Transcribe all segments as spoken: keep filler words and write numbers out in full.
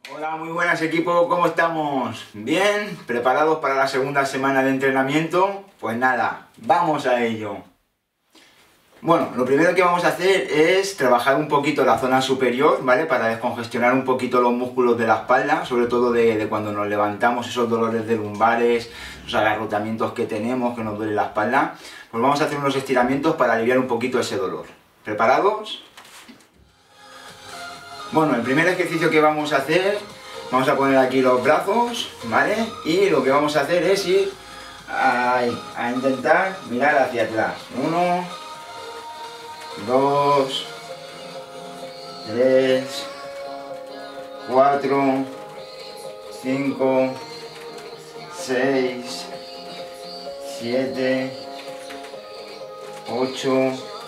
Hola, muy buenas equipo, ¿cómo estamos? ¿Bien? ¿Preparados para la segunda semana de entrenamiento? Pues nada, vamos a ello. Bueno, lo primero que vamos a hacer es trabajar un poquito la zona superior, ¿vale? Para descongestionar un poquito los músculos de la espalda, sobre todo de, de cuando nos levantamos, esos dolores de lumbares, esos agarrotamientos que tenemos, que nos duele la espalda. Pues vamos a hacer unos estiramientos para aliviar un poquito ese dolor. ¿Preparados? Bueno, el primer ejercicio que vamos a hacer, vamos a poner aquí los brazos, ¿vale? Y lo que vamos a hacer es ir ahí, a intentar mirar hacia atrás. Uno, dos, tres, cuatro, cinco, seis, siete, ocho,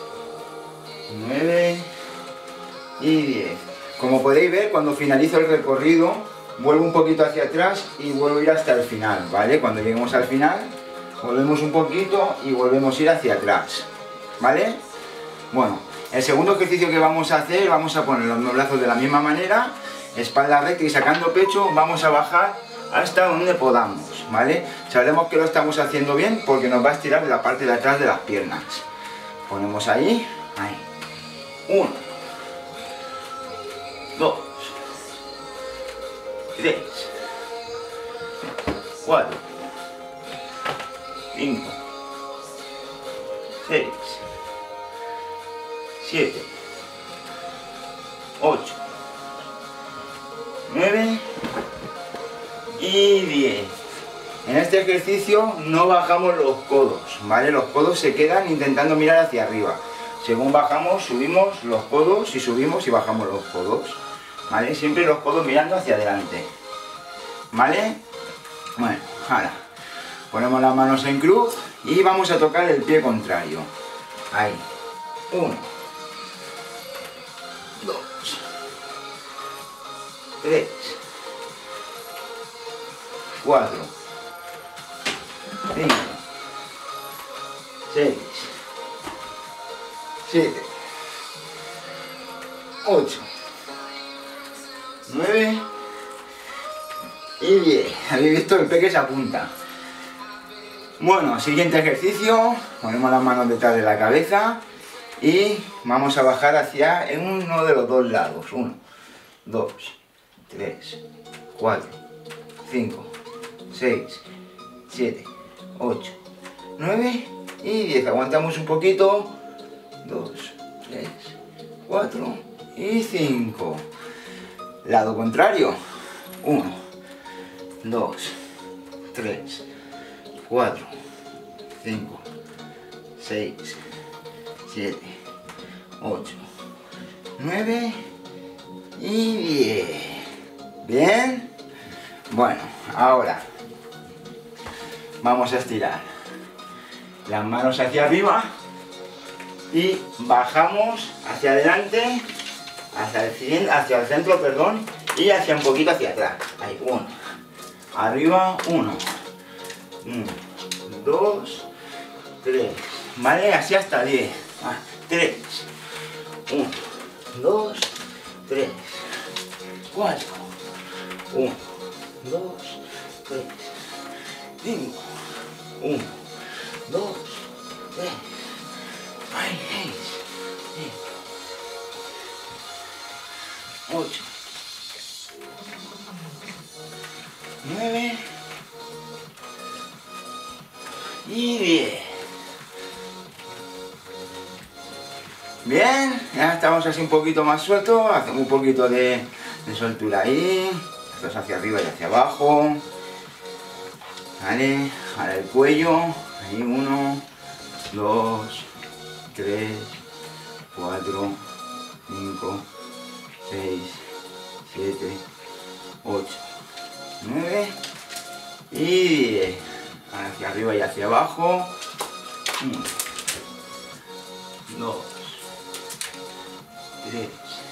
nueve y diez. Como podéis ver, cuando finalizo el recorrido, vuelvo un poquito hacia atrás y vuelvo a ir hasta el final, ¿vale? Cuando lleguemos al final, volvemos un poquito y volvemos a ir hacia atrás, ¿vale? Bueno, el segundo ejercicio que vamos a hacer, vamos a poner los brazos de la misma manera, espalda recta y sacando pecho, vamos a bajar hasta donde podamos, ¿vale? Sabremos que lo estamos haciendo bien porque nos va a estirar la parte de atrás de las piernas. Ponemos ahí, ahí, uno. Dos, tres, cuatro, cinco, seis, siete, ocho, nueve y diez. En este ejercicio no bajamos los codos, ¿vale? Los codos se quedan intentando mirar hacia arriba. Según bajamos, subimos los codos y subimos y bajamos los codos, ¿vale? Siempre los codos mirando hacia adelante, ¿vale? Bueno, ahora ponemos las manos en cruz y vamos a tocar el pie contrario. Ahí. Uno, dos, tres, cuatro, cinco, seis, siete, ocho, nueve y diez. Habéis visto el pie que se apunta. Bueno, siguiente ejercicio. Ponemos las manos detrás de la cabeza y vamos a bajar hacia en uno de los dos lados. Uno, dos, tres, cuatro, cinco, seis, siete, ocho, nueve y diez. Aguantamos un poquito. dos, tres, cuatro y cinco. Lado contrario. uno, dos, tres, cuatro, cinco, seis, siete, ocho, nueve y diez. ¿Bien? Bueno, ahora vamos a estirar las manos hacia arriba y bajamos hacia adelante, hacia el, hacia el centro, perdón, y hacia un poquito hacia atrás. Ahí, uno, arriba, uno, uno, dos, tres, ¿vale? Así hasta diez. Ah, tres, uno, dos, tres, cuatro, uno, dos, tres, cinco, uno, dos, tres. Ay, seis, siete, ocho, nueve y diez. Bien, ya estamos así un poquito más sueltos, hacemos un poquito de, de soltura ahí, brazos hacia arriba y hacia abajo. Vale, ahora el cuello, ahí uno, dos, tres, cuatro, cinco, seis, siete, ocho, nueve y diez. Hacia arriba y hacia abajo. uno, dos, tres,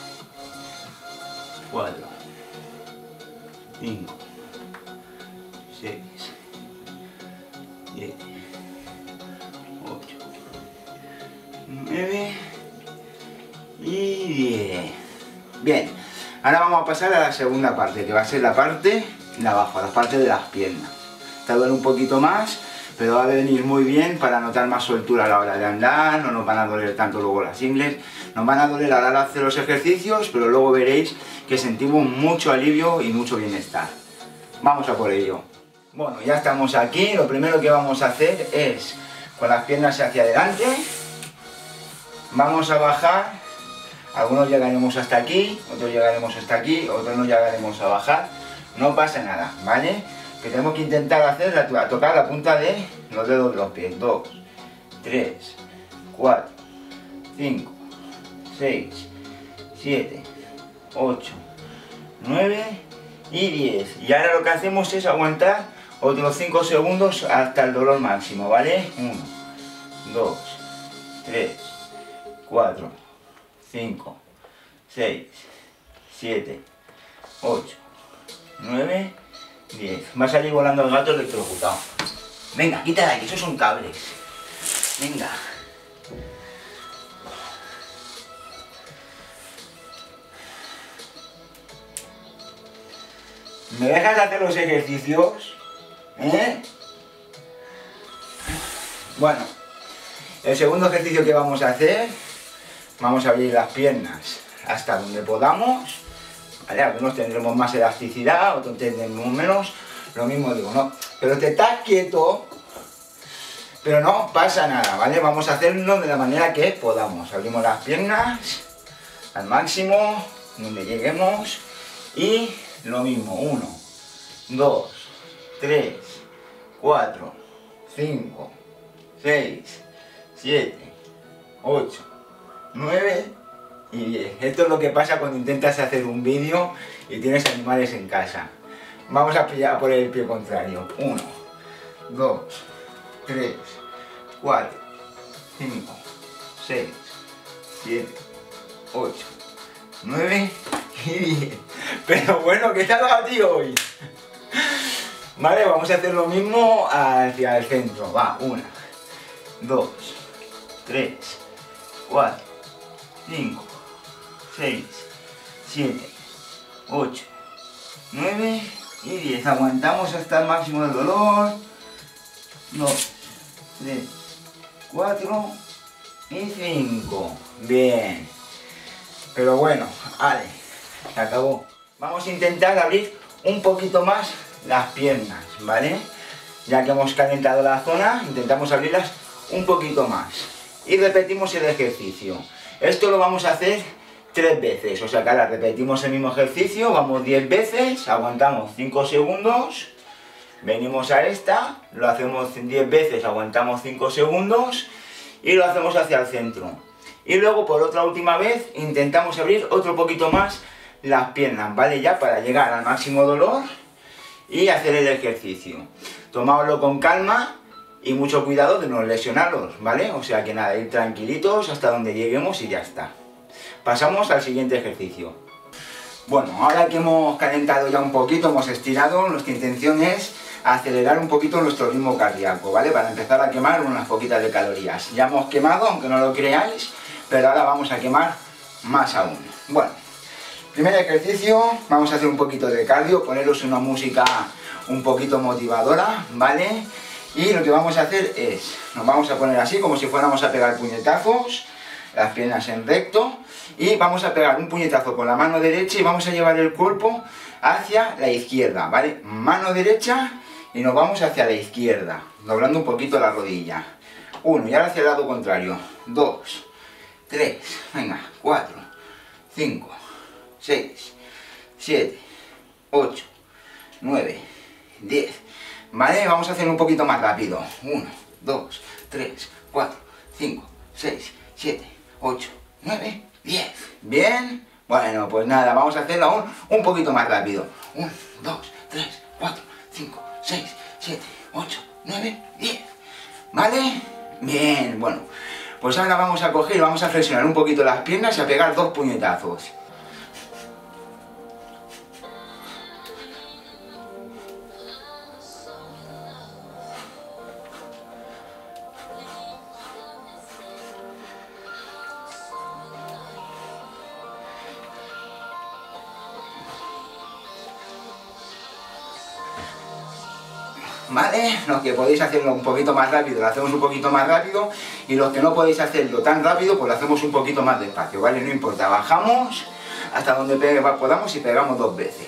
cuatro, cinco, seis, siete, ocho, nueve y diez. Bien, Ahora vamos a pasar a la segunda parte, que va a ser la parte de abajo, la parte de las piernas. Te duele un poquito más, pero va a venir muy bien para notar más soltura a la hora de andar, no nos van a doler tanto luego las ingles, nos van a doler a la hora de hacer los ejercicios, pero luego veréis que sentimos mucho alivio y mucho bienestar. Vamos a por ello. Bueno, ya estamos aquí, lo primero que vamos a hacer es, con las piernas hacia adelante, vamos a bajar, algunos llegaremos hasta aquí, otros llegaremos hasta aquí, otros no llegaremos a bajar, no pasa nada, ¿vale? Que tenemos que intentar hacer, la, tocar la punta de los dedos de los pies. dos, tres, cuatro, cinco, seis, siete, ocho, nueve y diez. Y ahora lo que hacemos es aguantar otros cinco segundos hasta el dolor máximo, ¿vale? uno, dos, tres, cuatro, cinco, seis, siete, ocho, nueve, diez. Va a salir volando el gato electrocutado. Venga, quita de aquí, esos son cables. Venga. ¿Me dejas hacer los ejercicios? ¿Eh? Bueno, el segundo ejercicio que vamos a hacer, vamos a abrir las piernas hasta donde podamos, ¿vale? Algunos tendremos más elasticidad, otros tendremos menos, lo mismo digo, ¿no? Pero te estás quieto, pero no pasa nada, ¿vale? Vamos a hacerlo de la manera que podamos. Abrimos las piernas al máximo, donde lleguemos, y lo mismo, uno, dos, tres, cuatro, cinco, seis, siete, ocho, nueve y diez. Esto es lo que pasa cuando intentas hacer un vídeo y tienes animales en casa. Vamos a pillar por el pie contrario. uno, dos, tres, cuatro, cinco, seis, siete, ocho, nueve y diez. Pero bueno, ¿qué tal a ti hoy? Vale, vamos a hacer lo mismo hacia el centro. Va, una, dos, tres, cuatro, cinco, seis, siete, ocho, nueve y diez. Aguantamos hasta el máximo del dolor. dos, tres, cuatro y cinco. Bien. Pero bueno, vale, se acabó. Vamos a intentar abrir un poquito más las piernas, ¿vale? Ya que hemos calentado la zona, intentamos abrirlas un poquito más. Y repetimos el ejercicio. Esto lo vamos a hacer tres veces, o sea que ahora repetimos el mismo ejercicio, vamos diez veces, aguantamos cinco segundos, venimos a esta, lo hacemos diez veces, aguantamos cinco segundos y lo hacemos hacia el centro. Y luego por otra última vez intentamos abrir otro poquito más las piernas, ¿vale? Ya para llegar al máximo dolor y hacer el ejercicio. Tomáoslo con calma y mucho cuidado de no lesionarlos, ¿vale? O sea que nada, ir tranquilitos hasta donde lleguemos y ya está. Pasamos al siguiente ejercicio. Bueno, ahora que hemos calentado ya un poquito, hemos estirado, nuestra intención es acelerar un poquito nuestro ritmo cardíaco, ¿vale? Para empezar a quemar unas poquitas de calorías. Ya hemos quemado, aunque no lo creáis, pero ahora vamos a quemar más aún. Bueno, primer ejercicio, vamos a hacer un poquito de cardio, poneros una música un poquito motivadora, ¿vale? Y lo que vamos a hacer es, nos vamos a poner así, como si fuéramos a pegar puñetazos, las piernas en recto, y vamos a pegar un puñetazo con la mano derecha y vamos a llevar el cuerpo hacia la izquierda, ¿vale? Mano derecha y nos vamos hacia la izquierda, doblando un poquito la rodilla. Uno, y ahora hacia el lado contrario. Dos, tres, venga, cuatro, cinco, seis, siete, ocho, nueve, diez. ¿Vale? Vamos a hacer un poquito más rápido. uno, dos, tres, cuatro, cinco, seis, siete, ocho, nueve, diez. ¿Bien? Bueno, pues nada, vamos a hacerlo aún un poquito más rápido. uno, dos, tres, cuatro, cinco, seis, siete, ocho, nueve, diez. ¿Vale? Bien, bueno. Pues ahora vamos a coger, vamos a flexionar un poquito las piernas y a pegar dos puñetazos. ¿vale? Los que podéis hacerlo un poquito más rápido, lo hacemos un poquito más rápido, y los que no podéis hacerlo tan rápido, pues lo hacemos un poquito más despacio, ¿vale? No importa, bajamos hasta donde podamos y pegamos dos veces,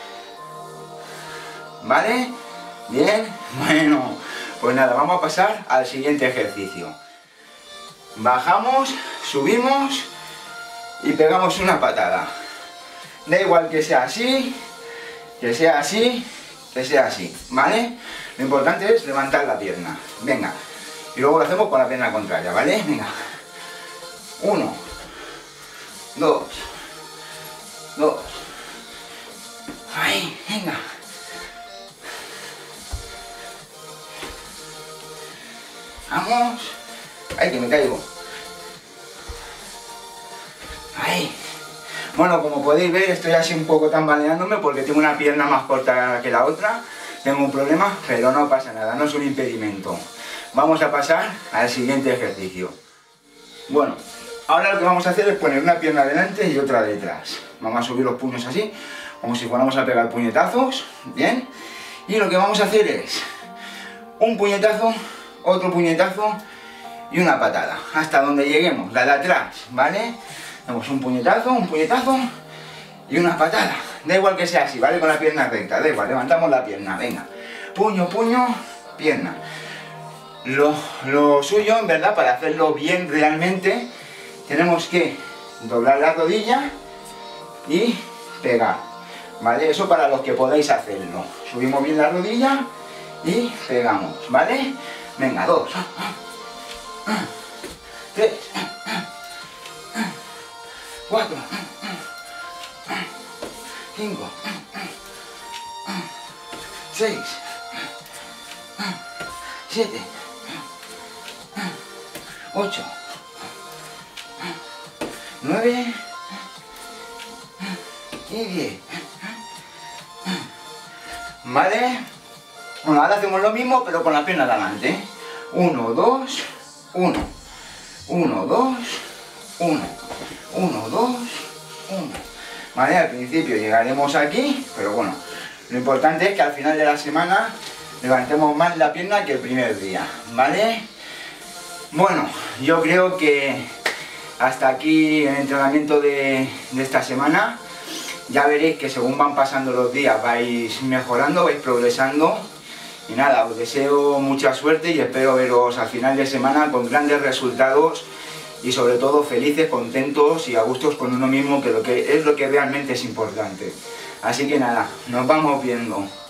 ¿vale? Bien, bueno, pues nada, vamos a pasar al siguiente ejercicio. Bajamos, subimos y pegamos una patada. Da igual que sea así, que sea así, que sea así, ¿vale? Lo importante es levantar la pierna. Venga, y luego lo hacemos con la pierna contraria, ¿vale? Venga. Uno, dos, dos. Ahí, venga. Vamos. Ay, que me caigo. Ahí. Bueno, como podéis ver, estoy así un poco tambaleándome porque tengo una pierna más corta que la otra. Tengo un problema, pero no pasa nada, no es un impedimento. Vamos a pasar al siguiente ejercicio. Bueno, ahora lo que vamos a hacer es poner una pierna delante y otra detrás. Vamos a subir los puños así, como si fuéramos a pegar puñetazos, ¿bien? Y lo que vamos a hacer es un puñetazo, otro puñetazo y una patada, hasta donde lleguemos, la de atrás, ¿vale? Damos un puñetazo, un puñetazo y una patada. Da igual que sea así, ¿vale? Con la pierna recta, da igual, levantamos la pierna, venga. Puño, puño, pierna. Lo, lo suyo, en verdad, para hacerlo bien realmente, tenemos que doblar la rodilla y pegar, ¿vale? Eso para los que podáis hacerlo. Subimos bien la rodilla y pegamos, ¿vale? Venga, dos, tres, cuatro, cinco, seis, siete, ocho, nueve y diez. ¿Vale? Bueno, ahora hacemos lo mismo pero con las piernas delante. uno, dos, uno. uno, dos, uno. uno, dos, uno. Vale, al principio llegaremos aquí, pero bueno, lo importante es que al final de la semana levantemos más la pierna que el primer día, ¿vale? Bueno, yo creo que hasta aquí el entrenamiento de, de esta semana. Ya veréis que según van pasando los días vais mejorando, vais progresando. Y nada, os deseo mucha suerte y espero veros al final de semana con grandes resultados y sobre todo felices, contentos y a gustos con uno mismo, que, lo que es lo que realmente es importante. Así que nada, nos vamos viendo.